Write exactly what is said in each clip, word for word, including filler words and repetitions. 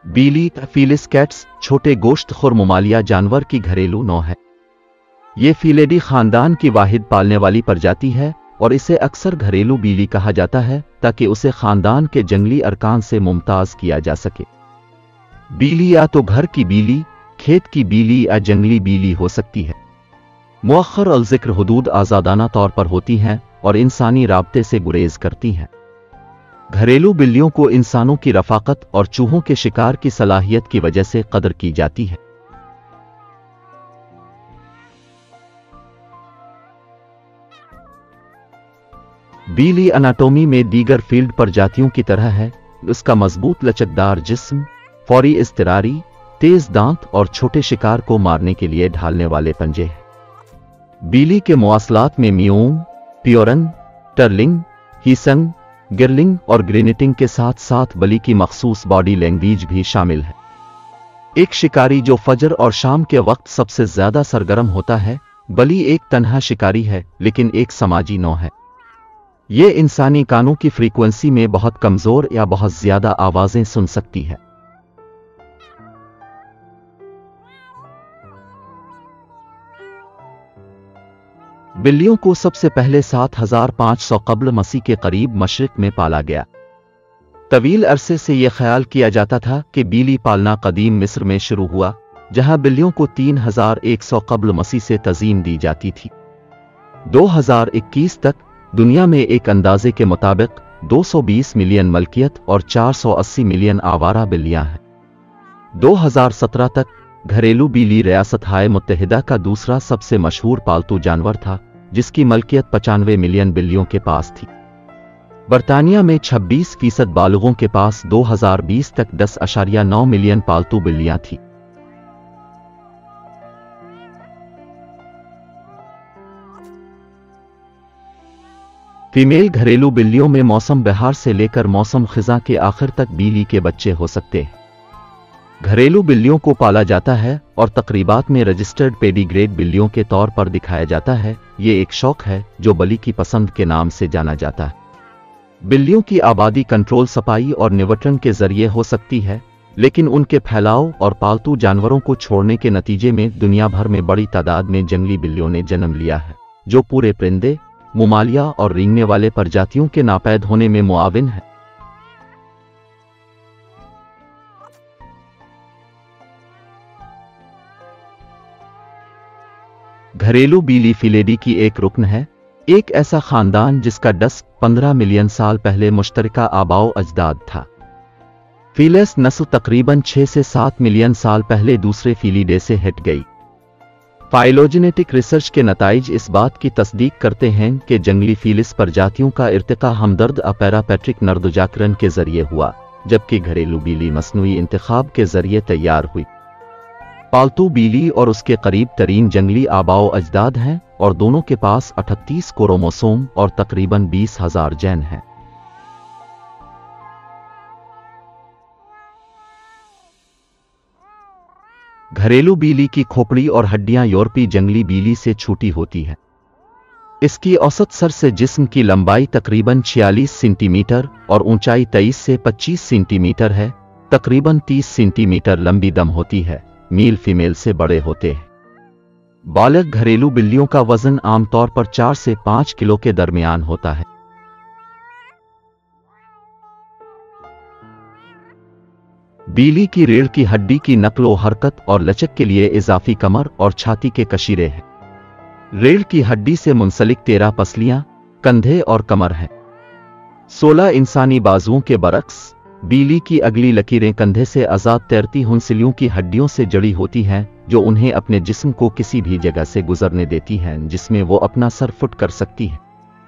बीली फीलिस cats छोटे गोश्तखोर ममालिया जानवर की घरेलू नौ है। ये फीलेडी खानदान की वाहिद पालने वाली प्रजाति है और इसे अक्सर घरेलू बीली कहा जाता है ताकि उसे खानदान के जंगली अरकान से मुमताज किया जा सके। बीली या तो घर की बीली, खेत की बीली या जंगली बीली हो सकती है। मुअख्खर अल ज़िक्र हुदूद आज़ादाना तौर पर होती हैं और इंसानी राब्ते से गुरेज करती हैं। घरेलू बिल्लियों को इंसानों की रफ़ाकत और चूहों के शिकार की सलाहियत की वजह से कदर की जाती है। बीली अनाटोमी में दीगर फील्ड प्रजातियों की तरह है। उसका मजबूत लचकदार जिस्म, फौरी इज़्तिरारी, तेज दांत और छोटे शिकार को मारने के लिए ढालने वाले पंजे हैं। बीली के मवासलात में मियोंग, प्योरन, टर्लिंग, हीसंग, गिरलिंग और ग्रेनिटिंग के साथ साथ बली की मखसूस बॉडी लैंग्वेज भी शामिल है। एक शिकारी जो फजर और शाम के वक्त सबसे ज्यादा सरगर्म होता है। बली एक तन्हा शिकारी है लेकिन एक समाजी नौ है। ये इंसानी कानों की फ्रीक्वेंसी में बहुत कमजोर या बहुत ज्यादा आवाजें सुन सकती है। बिल्लियों को सबसे पहले सात हजार पाँच सौ कब्ल मसीह के करीब मशरिक में पाला गया। तवील अरसे से यह ख्याल किया जाता था कि बीली पालना कदीम मिस्र में शुरू हुआ, जहां बिल्लियों को तीन हजार एक सौ कब्ल मसीह से तज़ीम दी जाती थी। दो हजार इक्कीस तक दुनिया में एक अंदाजे के मुताबिक दो सौ बीस मिलियन मलकियत और चार सौ अस्सी मिलियन आवारा बिल्लियां हैं। दो हजार सत्रह तक घरेलू बीली रियासत हाय मुत्तहिदा का दूसरा सबसे मशहूर पालतू जानवर था, जिसकी मलकियत पचानवे मिलियन बिल्लियों के पास थी। बरतानिया में छब्बीस फीसद बालुगों के पास दो हजार बीस तक दस अशारिया नौ मिलियन पालतू बिल्लियां थीं। फीमेल घरेलू बिल्लियों में मौसम बहार से लेकर मौसम खिज़ां के आखिर तक बीली के बच्चे हो सकते हैं। घरेलू बिल्लियों को पाला जाता है और तकरीबात में रजिस्टर्ड पेडीग्रेड बिल्लियों के तौर पर दिखाया जाता है। ये एक शौक है जो बली की पसंद के नाम से जाना जाता है। बिल्लियों की आबादी कंट्रोल सफाई और निवटन के जरिए हो सकती है, लेकिन उनके फैलाव और पालतू जानवरों को छोड़ने के नतीजे में दुनिया भर में बड़ी तादाद में जंगली बिल्लियों ने जन्म लिया है, जो पूरे परिंदे, मुमालिया और रेंगने वाले प्रजातियों के नापैद होने में मुआविन है। घरेलू बीली फिलेडी की एक रुकन है, एक ऐसा खानदान जिसका दस पंद्रह मिलियन साल पहले मुश्तरका आबाओ अजदाद था। फीलेस नस्ल तकरीबन छह से सात मिलियन साल पहले दूसरे फीलीडे से हट गई। फाइलोजेनेटिक रिसर्च के नताइज इस बात की तस्दीक करते हैं कि जंगली फीलिस प्रजातियों का इर्तिका हमदर्द अपैरापैट्रिक नर्दोजाकरण के जरिए हुआ, जबकि घरेलू बीली मस्नूई इंतखाब के जरिए तैयार हुई। पालतू बीली और उसके करीब तरीन जंगली आबाओ अजदाद हैं और दोनों के पास अठतीस क्रोमोसोम और तकरीबन बीस हजार जैन हैं। घरेलू बीली की खोपड़ी और हड्डियां यूरोपीय जंगली बीली से छोटी होती हैं। इसकी औसत सर से जिस्म की लंबाई तकरीबन छियालीस सेंटीमीटर और ऊंचाई तेईस से पच्चीस सेंटीमीटर है। तकरीबन तीस सेंटीमीटर लंबी दम होती है। मेल फीमेल से बड़े होते हैं। बालग घरेलू बिल्लियों का वजन आमतौर पर चार से पाँच किलो के दरमियान होता है। बीली की रीढ़ की हड्डी की नक्लो हरकत और लचक के लिए इजाफी कमर और छाती के कशीरे हैं। रीढ़ की हड्डी से मुंसलिक तेरह पसलियां, कंधे और कमर हैं। सोलह इंसानी बाजुओं के बरक्स बीली की अगली लकीरें कंधे से आजाद तैरती हुंसिलियों की हड्डियों से जड़ी होती हैं, जो उन्हें अपने जिस्म को किसी भी जगह से गुजरने देती हैं जिसमें वो अपना सर फुट कर सकती है।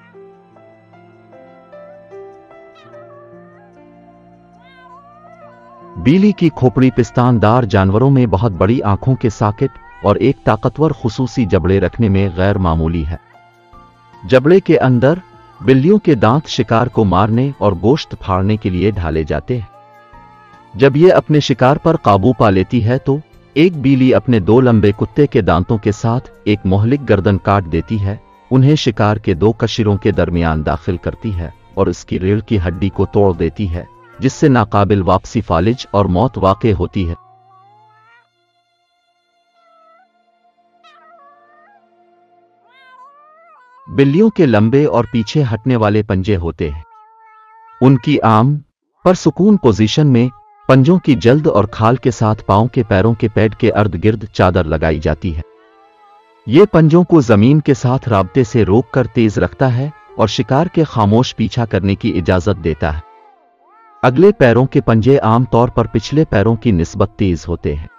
बीली की खोपड़ी पिस्तानदार जानवरों में बहुत बड़ी आंखों के सॉकेट और एक ताकतवर खुसूसी जबड़े रखने में गैर मामूली है। जबड़े के अंदर बिल्लियों के दांत शिकार को मारने और गोश्त फाड़ने के लिए ढाले जाते हैं। जब ये अपने शिकार पर काबू पा लेती है तो एक बीली अपने दो लंबे कुत्ते के दांतों के साथ एक मोहलिक गर्दन काट देती है, उन्हें शिकार के दो कशीरों के दरमियान दाखिल करती है और इसकी रीढ़ की हड्डी को तोड़ देती है, जिससे नाकाबिल वापसी फालिज और मौत वाक़े होती है। बिल्लियों के लंबे और पीछे हटने वाले पंजे होते हैं। उनकी आम पर सुकून पोजीशन में पंजों की जल्द और खाल के साथ पांव के पैरों के पैड के अर्द गिर्द चादर लगाई जाती है। ये पंजों को जमीन के साथ राब्ते से रोककर तेज रखता है और शिकार के खामोश पीछा करने की इजाजत देता है। अगले पैरों के पंजे आमतौर पर पिछले पैरों की निस्बत तेज होते हैं।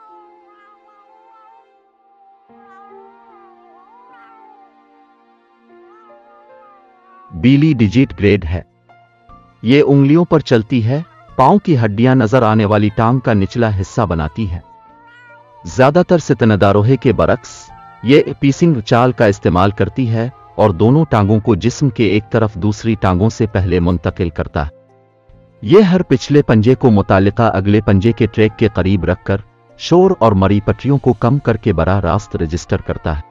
बीली डिजिट ग्रेड है। ये उंगलियों पर चलती है, पांव की हड्डियां नजर आने वाली टांग का निचला हिस्सा बनाती है। ज्यादातर सितनदारोहे के बरक्स ये पीसिंग चाल का इस्तेमाल करती है और दोनों टांगों को जिस्म के एक तरफ दूसरी टांगों से पहले मुंतकिल करता है। यह हर पिछले पंजे को मुतालिका अगले पंजे के ट्रैक के करीब रखकर शोर और मरी पटरियों को कम करके बराह रास्त रजिस्टर करता है।